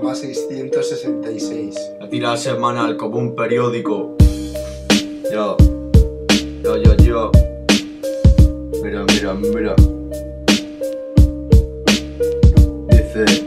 666. La tira semanal como un periódico. Yo. Mira. Dice: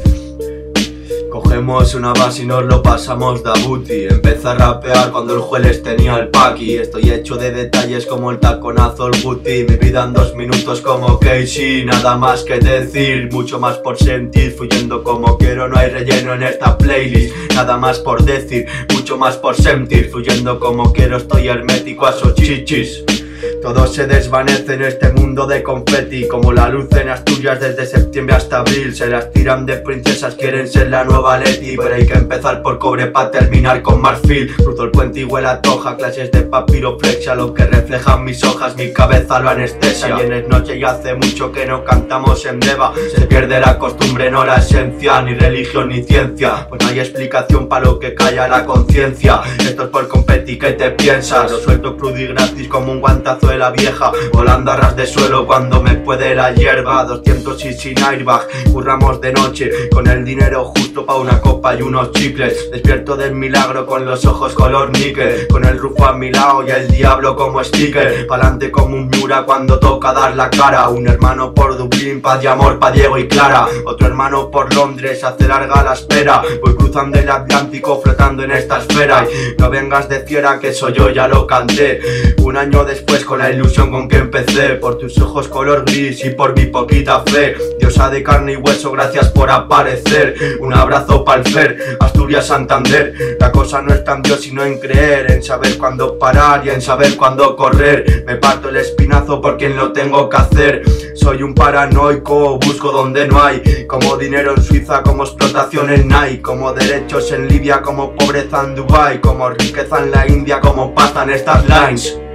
cogemos una base y nos lo pasamos de abuti. Empecé a rapear cuando el Jueles tenía el paqui. Estoy hecho de detalles como el taconazo, el guti. Mi vida en 2 minutos como Casey. Nada más que decir, mucho más por sentir. Fluyendo como quiero, no hay relleno en esta playlist. Nada más por decir, mucho más por sentir. Fluyendo como quiero, estoy hermético a sus chichis. Todo se desvanece en este mundo de confeti. Como la luz en Asturias desde septiembre hasta abril. Se las tiran de princesas, quieren ser la nueva Leti. Pero hay que empezar por cobre para terminar con marfil. Cruzo el puente y huele a toja, clases de papiroflexia. Lo que reflejan mis hojas, mi cabeza lo anestesia. Y es noche y hace mucho que no cantamos en Deva. Se pierde la costumbre, no la esencia. Ni religión ni ciencia, pues no hay explicación para lo que calla la conciencia. Esto es por competi, ¿qué te piensas? Lo suelto crudo y gratis como un guantazo de la vieja, volando a ras de suelo cuando me puede la hierba. 200 y sin airbag, curramos de noche con el dinero justo pa' una copa y unos chicles. Despierto del milagro con los ojos color níquel, con el Rufo a mi lado y el diablo como sticker. Pa'lante como un Miura cuando toca dar la cara. Un hermano por Dublín, paz y amor pa' Diego y Clara. Otro hermano por Londres, hace larga la espera. Voy cruzando el Atlántico flotando en esta esfera. Y no vengas de fiera que soy yo, ya lo canté. Un año después con la ilusión con que empecé. Por tus ojos color gris y por mi poquita fe. Diosa de carne y hueso, gracias por aparecer. Un abrazo pa'l Fer, Asturias, Santander. La cosa no está en Dios sino en creer, en saber cuándo parar y en saber cuándo correr. Me parto el espinazo por quien lo tengo que hacer. Soy un paranoico, busco donde no hay. Como dinero en Suiza, como explotación en Nike. Como derechos en Libia, como pobreza en Dubai. Como riqueza en la India, como pasta en estas lines.